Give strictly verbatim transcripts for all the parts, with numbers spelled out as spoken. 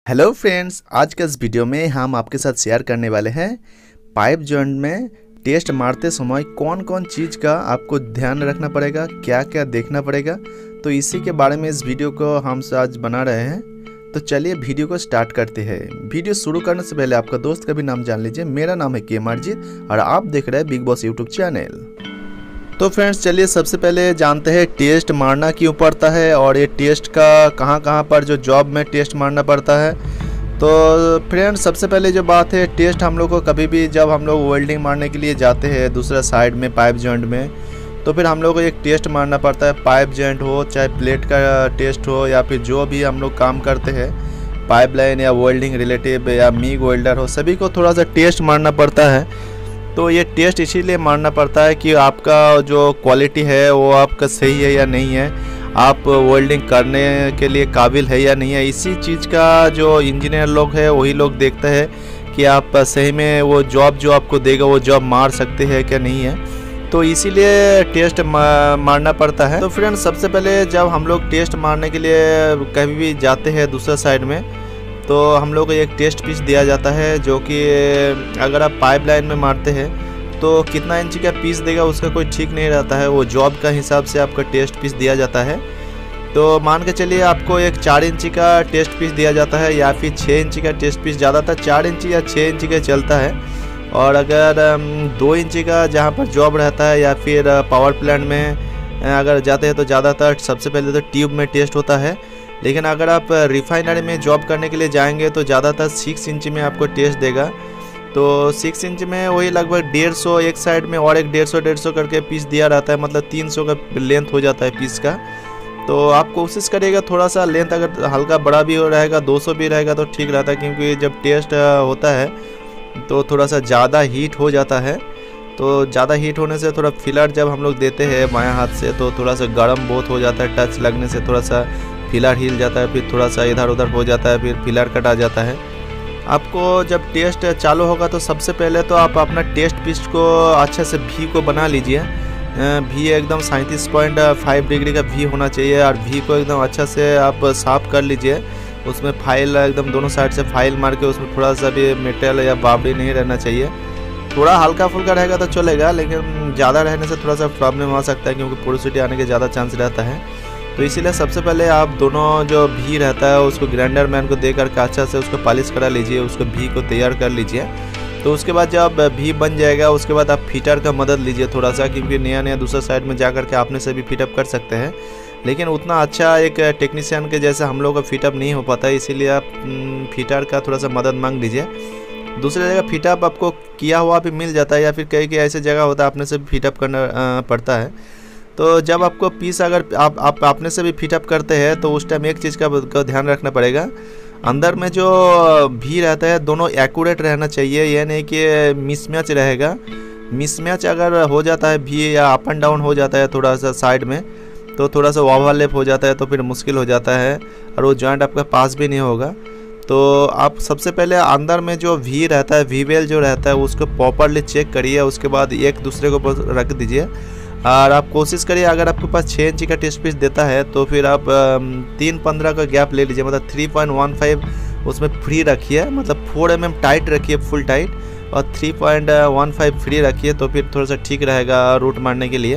Hello friends, आज के इस वीडियो में हम आपके साथ शेयर करने वाले हैं पाइप जॉइंट में टेस्ट मारते समय कौन कौन चीज़ का आपको ध्यान रखना पड़ेगा, क्या क्या देखना पड़ेगा। तो इसी के बारे में इस वीडियो को हम आज बना रहे हैं। तो चलिए वीडियो को स्टार्ट करते हैं। वीडियो शुरू करने से पहले आपका दोस्त का भी नाम जान लीजिए। मेरा नाम है के एम अर्जित और आप देख रहे हैं बिग बॉस यूट्यूब चैनल। तो फ्रेंड्स चलिए सबसे पहले जानते हैं टेस्ट मारना क्यों पड़ता है और ये टेस्ट का कहाँ कहाँ पर जो जॉब में टेस्ट मारना पड़ता है। तो फ्रेंड्स सबसे पहले जो बात है, टेस्ट हम लोग को कभी भी जब हम लोग वेल्डिंग मारने के लिए जाते हैं दूसरा साइड में पाइप जॉइंट में, तो फिर हम लोग को एक टेस्ट मारना पड़ता है। पाइप जॉइंट हो चाहे प्लेट का टेस्ट हो या फिर जो भी हम लोग काम करते हैं पाइप लाइन या वेल्डिंग रिलेटिव या मीग वेल्डर हो, सभी को थोड़ा सा टेस्ट मारना पड़ता है। तो ये टेस्ट इसीलिए मारना पड़ता है कि आपका जो क्वालिटी है वो आपका सही है या नहीं है, आप वेल्डिंग करने के लिए काबिल है या नहीं है। इसी चीज़ का जो इंजीनियर लोग है वही लोग देखते हैं कि आप सही में वो जॉब जो आपको देगा वो जॉब मार सकते हैं क्या नहीं है। तो इसीलिए टेस्ट मारना पड़ता है। तो फ्रेंड्स सबसे पहले जब हम लोग टेस्ट मारने के लिए कभी भी जाते हैं दूसरा साइड में, तो हम लोग को एक टेस्ट पीस दिया जाता है, जो कि अगर आप पाइप लाइन में मारते हैं तो कितना इंच का पीस देगा उसका कोई ठीक नहीं रहता है। वो जॉब का हिसाब से आपका टेस्ट पीस दिया जाता है। तो मान के चलिए आपको एक चार इंची का टेस्ट पीस दिया जाता है या फिर छः इंची का टेस्ट पीस, ज़्यादातर चार इंची या छः इंची का चलता है। और अगर दो इंची का जहाँ पर जॉब रहता है या फिर पावर प्लांट में अगर जाते हैं तो ज़्यादातर सबसे पहले तो ट्यूब में टेस्ट होता है। लेकिन अगर आप रिफाइनरी में जॉब करने के लिए जाएंगे तो ज़्यादातर सिक्स इंच में आपको टेस्ट देगा। तो सिक्स इंच में वही लगभग डेढ़ सौ एक साइड में और एक डेढ़ सौ डेढ़ सौ करके पीस दिया रहता है, मतलब तीन सौ का लेंथ हो जाता है पीस का। तो आप कोशिश करिएगा थोड़ा सा लेंथ अगर हल्का बड़ा भी हो रहेगा, दो सौ भी रहेगा तो ठीक रहता है, क्योंकि जब टेस्ट होता है तो थोड़ा सा ज़्यादा हीट हो जाता है। तो ज़्यादा हीट होने से थोड़ा फिलर जब हम लोग देते हैं बायां हाथ से तो थोड़ा सा गर्म बहुत हो जाता है, टच लगने से थोड़ा सा फिलर हिल जाता है, फिर थोड़ा सा इधर उधर हो जाता है, फिर फिलर कटा जाता है। आपको जब टेस्ट चालू होगा तो सबसे पहले तो आप अपना टेस्ट पीस को अच्छे से भी को बना लीजिए। भी एकदम सैंतीस पॉइंट फाइव डिग्री का भी होना चाहिए और भी को एकदम अच्छा से आप साफ़ कर लीजिए। उसमें फाइल एकदम दोनों साइड से फाइल मार के उसमें थोड़ा सा भी मेटल या बाबरी नहीं रहना चाहिए। थोड़ा हल्का फुल्का रहेगा तो चलेगा, लेकिन ज़्यादा रहने से थोड़ा सा प्रॉब्लम आ सकता है, क्योंकि पोरोसिटी आने के ज़्यादा चांस रहता है। तो इसीलिए सबसे पहले आप दोनों जो भी रहता है उसको ग्राइंडर मैन को दे करके अच्छा से उसको पॉलिश करा लीजिए, उसको भी को तैयार कर लीजिए। तो उसके बाद जब भी बन जाएगा उसके बाद आप फिटर का मदद लीजिए थोड़ा सा, क्योंकि नया नया दूसरा साइड में जा करके आपने से भी फिटअप कर सकते हैं, लेकिन उतना अच्छा एक टेक्नीशियन के जैसा हम लोग का फिटअप नहीं हो पाता है। इसीलिए आप फिटर का थोड़ा सा मदद मांग लीजिए। दूसरी जगह फिटअप आपको किया हुआ भी मिल जाता है या फिर कई कई ऐसे जगह होता है अपने से भी फिटअप करना पड़ता है। तो जब आपको पीस अगर आप आप अपने से भी फिटअप करते हैं तो उस टाइम एक चीज़ का, का ध्यान रखना पड़ेगा, अंदर में जो भी रहता है दोनों एक्यूरेट रहना चाहिए। यह नहीं कि मिसमैच रहेगा। मिसमैच अगर हो जाता है भी या अप एंड डाउन हो जाता है थोड़ा सा साइड में, तो थोड़ा सा ओवरलैप हो जाता है तो फिर मुश्किल हो जाता है और वो जॉइंट आपका पास भी नहीं होगा। तो आप सबसे पहले अंदर में जो वी रहता है, वी वेल जो रहता है उसको प्रॉपरली चेक करिए, उसके बाद एक दूसरे को रख दीजिए। और आप कोशिश करिए अगर आपके पास छः इंची का टेस्ट पीस देता है तो फिर आप तीन पंद्रह का गैप ले लीजिए, मतलब थ्री पॉइंट वन फाइव उसमें फ्री रखिए, मतलब फोर एम एम टाइट रखिए फुल टाइट, और three point one five free रखिए तो फिर थोड़ा सा ठीक रहेगा रूट मारने के लिए।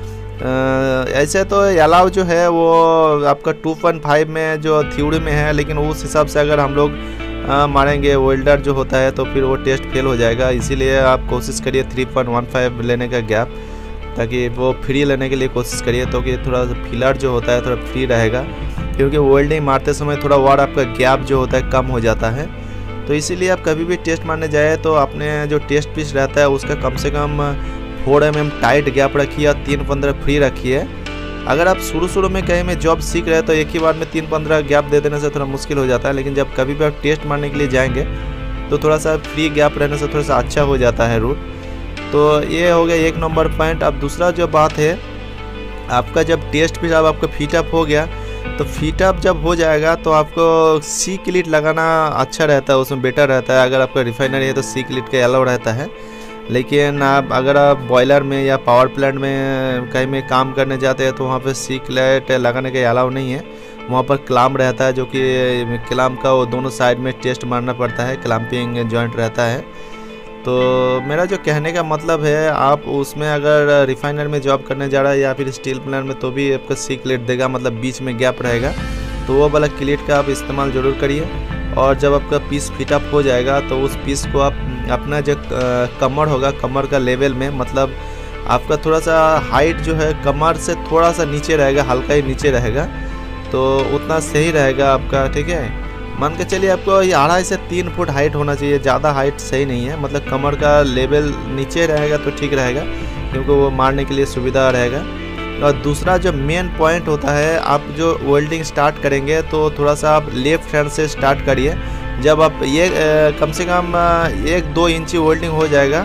आ, ऐसे तो अलाव जो है वो आपका टू पॉइंट फाइव में जो थ्योरी में है, लेकिन उस हिसाब से अगर हम लोग आ, मारेंगे वेल्डर जो होता है तो फिर वो टेस्ट फेल हो जाएगा। इसीलिए आप कोशिश करिए थ्री पॉइंट वन फाइव लेने का गैप, ताकि वो फ्री लेने के लिए कोशिश करिए, तो कि थोड़ा सा फिलर जो होता है थोड़ा फ्री रहेगा, क्योंकि वेल्डिंग मारते समय थोड़ा और आपका गैप जो होता है कम हो जाता है। तो इसीलिए आप कभी भी टेस्ट मारने जाए तो अपने जो टेस्ट पीस रहता है उसका कम से कम four M M tight gap रखिए और तीन पंद्रह फ्री रखिए। अगर आप शुरू शुरू में कहीं में जॉब सीख रहे हैं तो एक ही बार में तीन पंद्रह गैप दे देने से थोड़ा मुश्किल हो जाता है, लेकिन जब कभी भी आप टेस्ट मारने के लिए जाएंगे तो थोड़ा सा फ्री गैप रहने से थोड़ा सा अच्छा हो जाता है रूट। तो ये हो गया एक नंबर पॉइंट। अब दूसरा जो बात है, आपका जब टेस्ट पीस अब आपका फिटअप हो गया तो फिटअप जब हो जाएगा तो आपको सी क्लिट लगाना अच्छा रहता है, उसमें बेटर रहता है। अगर आपका रिफाइनरी है तो सी क्लिट का अलाउ रहता है, लेकिन आप अगर आप बॉयलर में या पावर प्लांट में कहीं में काम करने जाते हैं तो वहाँ पे सी क्लिट लगाने का अलाउ नहीं है। वहाँ पर क्लाम रहता है, जो कि क्लाम का वो दोनों साइड में टेस्ट मारना पड़ता है, क्लाम्पिंग जॉइंट रहता है। तो मेरा जो कहने का मतलब है, आप उसमें अगर रिफाइनर में जॉब करने जा रहा है या फिर स्टील प्लांट में, तो भी आपका सी क्लेट देगा, मतलब बीच में गैप रहेगा, तो वो वाला क्लेट का आप इस्तेमाल ज़रूर करिए। और जब आपका पीस फिट अप हो जाएगा तो उस पीस को आप अपना जो कमर होगा, कमर का लेवल में, मतलब आपका थोड़ा सा हाइट जो है कमर से थोड़ा सा नीचे रहेगा, हल्का ही नीचे रहेगा, तो उतना सही रहेगा आपका, ठीक है। मान के चलिए आपको ये अढ़ाई से तीन फुट हाइट होना चाहिए, ज़्यादा हाइट सही नहीं है, मतलब कमर का लेवल नीचे रहेगा तो ठीक रहेगा, क्योंकि वो मारने के लिए सुविधा रहेगा। और दूसरा जो मेन पॉइंट होता है, आप जो वेल्डिंग स्टार्ट करेंगे तो थोड़ा सा आप लेफ्ट हैंड से स्टार्ट करिए। जब आप ये कम से कम एक दो इंची वेल्डिंग हो जाएगा,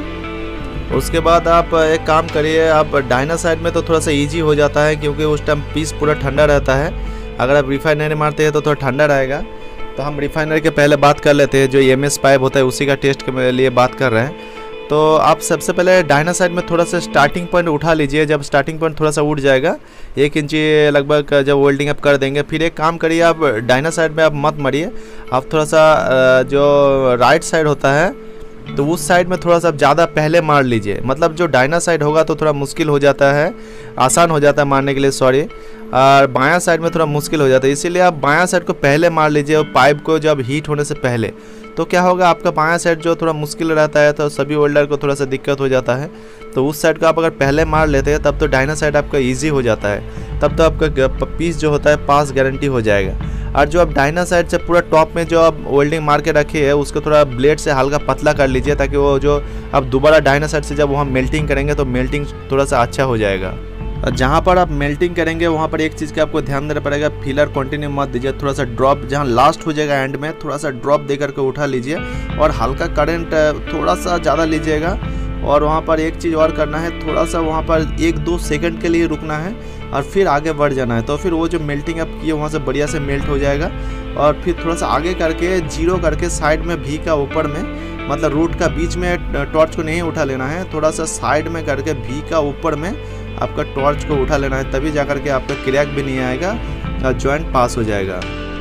उसके बाद आप एक काम करिए, आप डायना साइड में तो थोड़ा सा इजी हो जाता है, क्योंकि उस टाइम पीस पूरा ठंडा रहता है। अगर आप रिफाइनरी मारते हैं तो थोड़ा ठंडा रहेगा। तो हम रिफाइनरी के पहले बात कर लेते हैं, जो एम एस पाइप होता है उसी का टेस्ट के लिए बात कर रहे हैं। तो आप सबसे पहले डायना साइड में थोड़ा सा स्टार्टिंग पॉइंट उठा लीजिए। जब स्टार्टिंग पॉइंट थोड़ा सा उठ जाएगा, एक इंची लगभग जब वेल्डिंग आप कर देंगे, फिर एक काम करिए, आप डायना साइड में आप मत मरिए, आप थोड़ा सा जो राइट साइड होता है तो उस साइड में थोड़ा सा ज़्यादा पहले मार लीजिए। मतलब जो डायना साइड होगा तो थोड़ा मुश्किल हो जाता है, आसान हो जाता है मारने के लिए, सॉरी, और बायां साइड में थोड़ा मुश्किल हो जाता है, इसीलिए आप बायां साइड को पहले मार लीजिए पाइप को जब हीट होने से पहले। तो क्या होगा, आपका बायां साइड जो थोड़ा मुश्किल रहता है तो सभी वेल्डर को थोड़ा सा दिक्कत हो जाता है, तो उस साइड को आप अगर पहले मार लेते हैं तब तो डायना साइड आपका ईजी हो जाता है, तब तो आपका पीस जो होता है पास गारंटी हो जाएगा। और जो आप डायना साइड से पूरा टॉप में जो आप वेल्डिंग मार के रखे है, उसको थोड़ा ब्लेड से हल्का पतला कर लीजिए, ताकि वो जो आप दोबारा डायना साइड से जब वहाँ मेल्टिंग करेंगे तो मेल्टिंग थोड़ा सा अच्छा हो जाएगा। जहाँ पर आप मेल्टिंग करेंगे वहाँ पर एक चीज़ का आपको ध्यान देना पड़ेगा, फिलर कंटिन्यू मत दीजिए, थोड़ा सा ड्रॉप जहाँ लास्ट हो जाएगा एंड में थोड़ा सा ड्रॉप दे करके उठा लीजिए, और हल्का करंट थोड़ा सा ज़्यादा लीजिएगा। और वहाँ पर एक चीज़ और करना है, थोड़ा सा वहाँ पर एक दो सेकंड के लिए रुकना है और फिर आगे बढ़ जाना है, तो फिर वो जो मेल्टिंग आप किए वहाँ से बढ़िया से मेल्ट हो जाएगा। और फिर थोड़ा सा आगे करके जीरो करके साइड में भी का ऊपर में, मतलब रूट का बीच में टॉर्च को नहीं उठा लेना है, थोड़ा सा साइड में करके भी का ऊपर में आपका टॉर्च को उठा लेना है, तभी जा करके आपका क्रैक भी नहीं आएगा और जॉइंट पास हो जाएगा।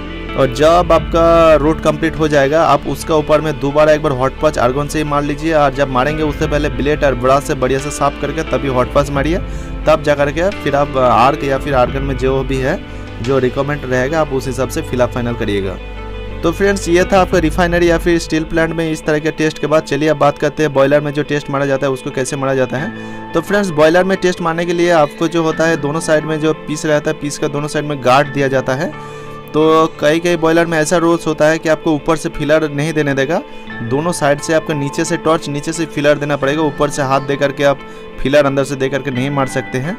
और जब आपका रूट कंप्लीट हो जाएगा, आप उसका ऊपर में दोबारा एक बार हॉट पंच आर्गन से ही मार लीजिए, और जब मारेंगे उससे पहले ब्लेड और ब्रश से बढ़िया से साफ करके तभी हॉट पंच मारिए, तब जा करके फिर आप आर्क या फिर आर्गन में जो भी है जो रिकमेंड रहेगा आप उस हिसाब से फिल अप फाइनल करिएगा। तो फ्रेंड्स, ये था आपका रिफाइनरी या फिर स्टील प्लांट में इस तरह के टेस्ट के बाद। चलिए अब बात करते हैं बॉयलर में जो टेस्ट मारा जाता है उसको कैसे मारा जाता है। तो फ्रेंड्स, बॉयलर में टेस्ट मारने के लिए आपको जो होता है, दोनों साइड में जो पीस रहता है, पीस का दोनों साइड में गार्ड दिया जाता है। तो कई कई बॉयलर में ऐसा रूल्स होता है कि आपको ऊपर से फिलर नहीं देने देगा, दोनों साइड से आपको नीचे से टॉर्च, नीचे से फिलर देना पड़ेगा, ऊपर से हाथ दे करके आप फिलर अंदर से दे करके नहीं मार सकते हैं।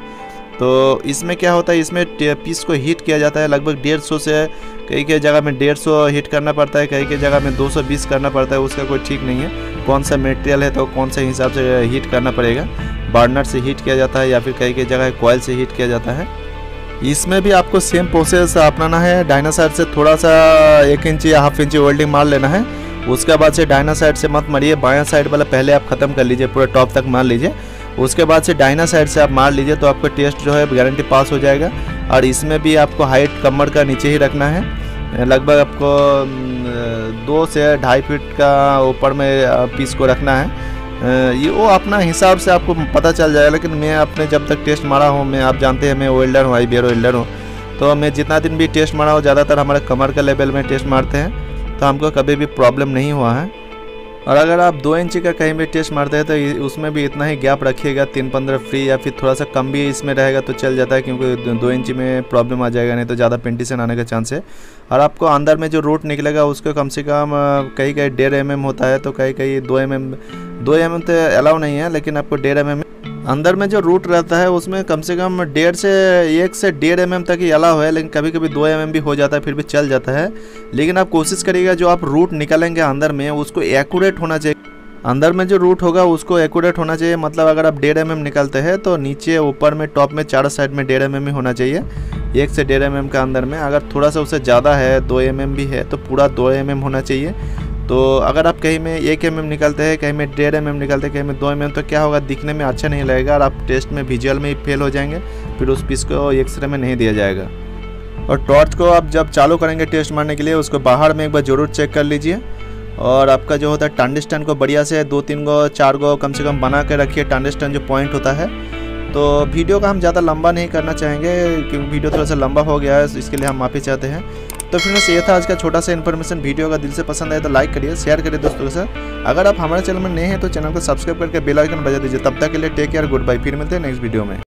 तो इसमें क्या होता है, इसमें पीस को हीट किया जाता है, लगभग डेढ़ सौ से कई कई जगह में डेढ़ सौ हीट करना पड़ता है, कई कई जगह में दो सौ बीस करना पड़ता है, उसका कोई ठीक नहीं है, कौन सा मटेरियल है तो कौन से हिसाब से हीट करना पड़ेगा। बर्नर से हीट किया जाता है या फिर कई कई जगह कॉयल से हीट किया जाता है। इसमें भी आपको सेम प्रोसेस अपनाना है, डायना साइड से थोड़ा सा एक इंची या हाफ इंची वेल्डिंग मार लेना है, उसके बाद से डायना साइड से मत मारिए, बायां साइड वाला पहले आप ख़त्म कर लीजिए, पूरा टॉप तक मार लीजिए, उसके बाद से डायना साइड से आप मार लीजिए, तो आपका टेस्ट जो है गारंटी पास हो जाएगा। और इसमें भी आपको हाइट कमर का नीचे ही रखना है, लगभग आपको दो से ढाई फीट का ऊपर में पीस को रखना है। ये वो अपना हिसाब से आपको पता चल जाएगा, लेकिन मैं अपने जब तक टेस्ट मारा हूँ, मैं आप जानते हैं मैं वेल्डर हूँ, आई बी आर वेल्डर हूँ, तो मैं जितना दिन भी टेस्ट मारा हूँ ज़्यादातर हमारे कमर के लेवल में टेस्ट मारते हैं, तो हमको कभी भी प्रॉब्लम नहीं हुआ है। और अगर आप दो इंची का कहीं भी टेस्ट मारते हैं तो उसमें भी इतना ही गैप रखिएगा, तीन पंद्रह फ्री या फिर थोड़ा सा कम भी इसमें रहेगा तो चल जाता है, क्योंकि दो इंची में प्रॉब्लम आ जाएगा, नहीं तो ज़्यादा पेंटिशन आने का चांस है। और आपको अंदर में जो रूट निकलेगा उसको कम से कम कहीं कहीं डेढ़ एम एम होता है, तो कहीं कहीं दो एम एम दो एम एम तो अलाउ नहीं है, लेकिन आपको डेढ़ एम एम अंदर में जो रूट रहता है उसमें कम से कम डेढ़ से एक से डेढ़ एम एम तक ही अलाउ है, लेकिन कभी कभी दो एम एम भी हो जाता है, फिर भी चल जाता है। लेकिन आप कोशिश करिएगा जो आप रूट निकालेंगे अंदर में उसको एक्यूरेट होना चाहिए, अंदर में जो रूट होगा उसको एक्यूरेट होना चाहिए। मतलब अगर आप डेढ़ एम एम निकालते हैं तो नीचे ऊपर में टॉप में चारों साइड में डेढ़ एम एम ही होना चाहिए, एक से डेढ़ एम एम का अंदर में। अगर थोड़ा सा उससे ज़्यादा है, दो एम एम भी है, तो पूरा दो एम एम होना चाहिए। तो अगर आप कहीं में एक एम एम निकालते हैं, कहीं में डेढ़ एम एम निकालते हैं, कहीं में दो एम एम, तो क्या होगा, दिखने में अच्छा नहीं लगेगा और आप टेस्ट में विजुअल में ही फेल हो जाएंगे, फिर उस पीस को एक्सरे में नहीं दिया जाएगा। और टॉर्च को आप जब चालू करेंगे टेस्ट मारने के लिए उसको बाहर में एक बार ज़रूर चेक कर लीजिए। और आपका जो होता है टंगस्टन को बढ़िया से दो तीन गो चार गो कम से कम बना के रखिए, टंगस्टन जो पॉइंट होता है। तो वीडियो का हम ज़्यादा लंबा नहीं करना चाहेंगे क्योंकि वीडियो थोड़ा सा लंबा हो गया है, इसके लिए हम माफ़ी चाहते हैं। तो फ्रेंड्स ये था आज का छोटा सा इन्फॉर्मेशन। वीडियो अगर दिल से पसंद आए तो लाइक करिए, शेयर करिए दोस्तों के साथ। अगर आप हमारे चैनल में नए हैं तो चैनल को सब्सक्राइब करके बेल आइकन बजा दीजिए। तब तक के लिए टेक केयर, गुड बाय। फिर मिलते हैं नेक्स्ट वीडियो में।